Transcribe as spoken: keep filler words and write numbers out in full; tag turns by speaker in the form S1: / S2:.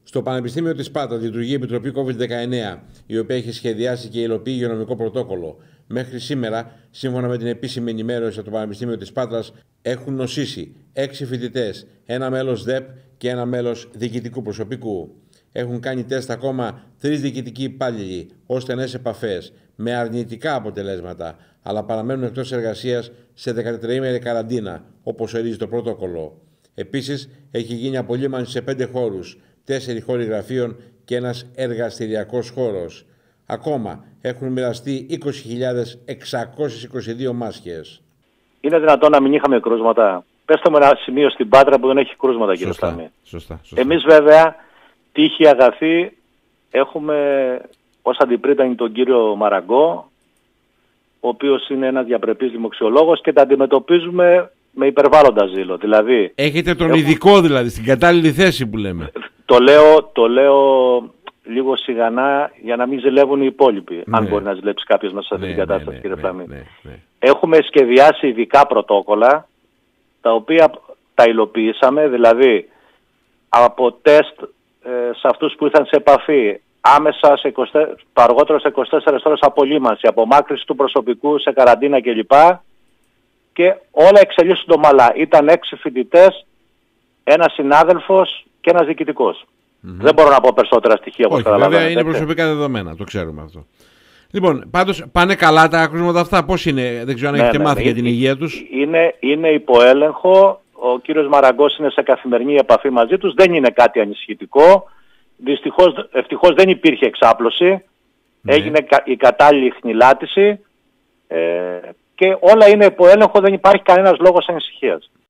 S1: Στο Πανεπιστήμιο της Πάτρας λειτουργεί η Επιτροπή κόβιντ δεκαεννέα, η οποία έχει σχεδιάσει και υλοποιεί υγειονομικό πρωτόκολλο. Μέχρι σήμερα, σύμφωνα με την επίσημη ενημέρωση από το Πανεπιστήμιο της Πάτρας, έχουν νοσήσει έξι φοιτητές, ένα μέλος ΔΕΠ και ένα μέλος διοικητικού προσωπικού. Έχουν κάνει τεστ ακόμα τρεις διοικητικοί υπάλληλοι ως στενές επαφές, με αρνητικά αποτελέσματα, αλλά παραμένουν εκτός εργασίας σε δεκατετραήμερη καραντίνα, όπως ορίζει το πρωτόκολλο. Επίσης, έχει γίνει απολύμανση σε πέντε χώρους, τέσσερις χώροι γραφείων και ένας εργαστηριακός χώρος. Ακόμα έχουν μοιραστεί είκοσι χιλιάδες εξακόσιες είκοσι δύο μάσκες.
S2: Είναι δυνατόν να μην είχαμε κρούσματα? Πέστε μου ένα σημείο στην Πάτρα που δεν έχει κρούσματα, κύριε
S1: Σωστά,
S2: Σταμή.
S1: σωστά, σωστά.
S2: Εμείς βέβαια, τύχη αγαθή, έχουμε ως αντιπρίτανη τον κύριο Μαραγκό, ο οποίος είναι ένας διαπρεπής δημοξιολόγος και τα αντιμετωπίζουμε με υπερβάλλοντα ζήλο. Δηλαδή,
S1: έχετε τον
S2: έχουμε...
S1: ειδικό δηλαδή, στην κατάλληλη θέση που λέμε.
S2: Το λέω, το λέω λίγο σιγανά για να μην ζηλεύουν οι υπόλοιποι, ναι. Αν μπορεί να ζηλέψει κάποιος μέσα σε αυτή
S1: ναι,
S2: την κατάσταση,
S1: ναι,
S2: κύριε
S1: ναι,
S2: Φλαμή.
S1: ναι, ναι.
S2: Έχουμε σχεδιάσει ειδικά πρωτόκολλα, τα οποία τα υλοποιήσαμε, δηλαδή από τεστ ε, σε αυτούς που ήρθαν σε επαφή, άμεσα σε είκοσι, το αργότερο σε είκοσι τέσσερις ώρες απολύμανση, απομάκρυνση του προσωπικού σε καραντίνα κλπ. Και όλα εξελίσσονται ομαλά. Ήταν έξι φοιτητές, ένας συνάδελφος και ένας διοικητικός. Mm-hmm. Δεν μπορώ να πω περισσότερα στοιχεία όπως καταλαβαίνετε.
S1: Βέβαια είναι προσωπικά δεδομένα, το ξέρουμε αυτό. Λοιπόν, πάντως πάνε καλά τα κρούσματα αυτά, πώς είναι, δεν ξέρω αν ναι, έχετε ναι, μάθει ναι, για την υγεία τους.
S2: Είναι, είναι υποέλεγχο, ο κύριος Μαραγκός είναι σε καθημερινή επαφή μαζί τους, δεν είναι κάτι ανησυχητικό. Δυστυχώς, ευτυχώς δεν υπήρχε εξάπλωση, ναι. Έγινε η κατάλληλη χνηλάτιση ε, και όλα είναι υποέλεγχο, δεν υπάρχει κανένας λόγος ανησυχίας.